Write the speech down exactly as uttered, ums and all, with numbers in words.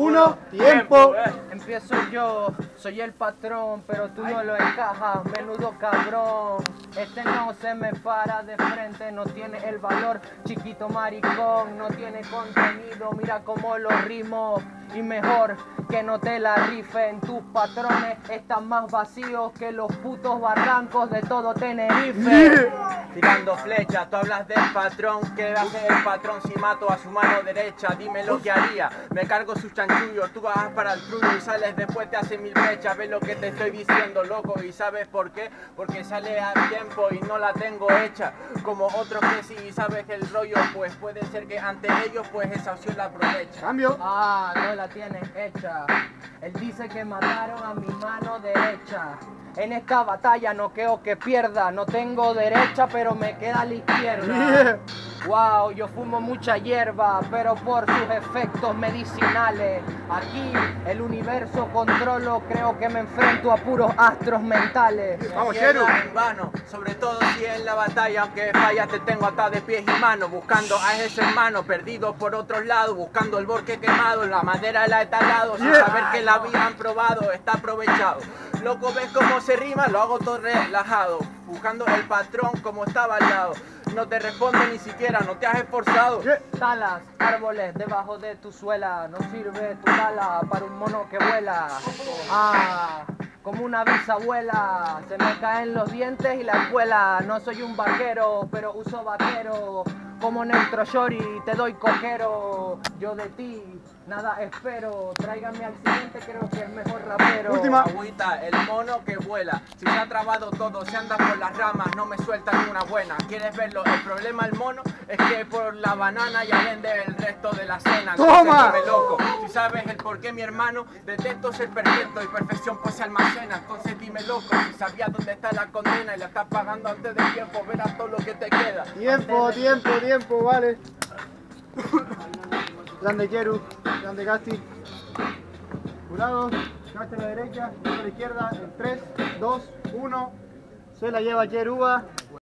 uno, tiempo. Empiezo yo, soy el patrón, pero tú no lo encajas, menudo cabrón. Este no se me para de frente, no tiene el valor, chiquito maricón, no tiene contenido, mira cómo lo rimo. Y mejor que no te la rifen, tus patrones están más vacíos que los putos barrancos de todo Tenerife. Tirando flechas, tú hablas del patrón. ¿Qué va a hacer el patrón si mato a su mano derecha? Dime lo que haría. Me cargo sus chanchullos, tú vas para el trullo y sales después te hace mil flechas. Ves lo que te estoy diciendo, loco, y ¿sabes por qué? Porque sale a tiempo y no la tengo hecha. Como otros que sí, sabes que el rollo, pues puede ser que ante ellos, pues esa opción la aprovecha. Cambio. Ah, no la tienes hecha. Él dice que mataron a mi mano derecha. En esta batalla no creo que pierda. No tengo derecha, pero me queda la izquierda. Yeah. Wow, yo fumo mucha hierba, pero por sus efectos medicinales. Aquí el universo controlo, creo que me enfrento a puros astros mentales. Vamos, Cheru. En vano, sobre todo si en la batalla, aunque fallas te tengo atado de pies y manos, buscando a ese hermano perdido por otros lados, buscando el bosque quemado, la madera la he talado, sin Yeah. saber que la habían probado, está aprovechado. Loco, ves cómo se rima, lo hago todo relajado, buscando el patrón como estaba al lado. No te responde ni siquiera, no te has esforzado. Yeah. Talas, árboles debajo de tu suela. No sirve tu tala para un mono que vuela. Ah, como una bisabuela. Se me caen los dientes y la escuela. No soy un vaquero, pero uso vaquero. Como Neutro Shori, te doy coquero. Yo de ti nada espero. Tráigame al siguiente, creo que es mejor rapero. Última. Agüita, el mono que vuela. Si se ha trabado todo, se anda por las ramas, no me suelta ni una buena. ¿Quieres verlo? El problema del mono es que por la banana ya vende el resto de la cena. ¡Toma! Entonces, dime, loco, si sabes el por qué, mi hermano, detesto ser perfecto y perfección pues se almacena. Entonces dime, loco, si sabías dónde está la condena y la estás pagando antes del tiempo, verás todo lo que te queda. Tiempo, tiempo, tiempo, vale. Grande Cheru, grande Gasti. Jurados, Gasti a la derecha, Gasti a la izquierda, en tres, dos, uno. Se la lleva Cheruba.